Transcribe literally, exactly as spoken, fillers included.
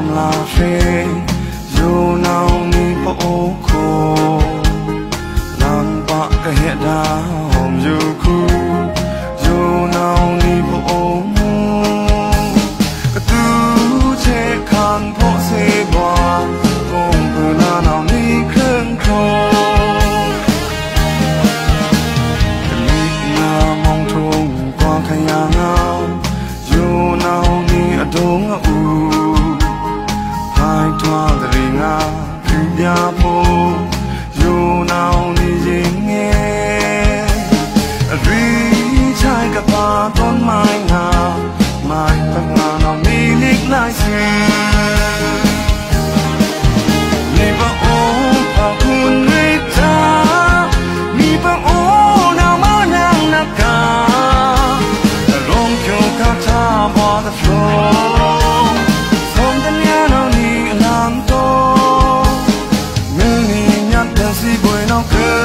la fe yo now ni po ko lam pa ka he da hom yo ku yo now ni po mu ka tu che kan po se ba kong pu na now ni khen kro li na mong thong kwa khaya ngao yo now ni adong u hai thoa de nga pu ya po yo now ni yin nge ri chai ka pa ton mai nga mai pa nga now ni lik lai si ni ba o pa kun ri ta ni ba o now ma nang na ka rong kyo ka ta ba the floor from the piano ni lam to si bueno que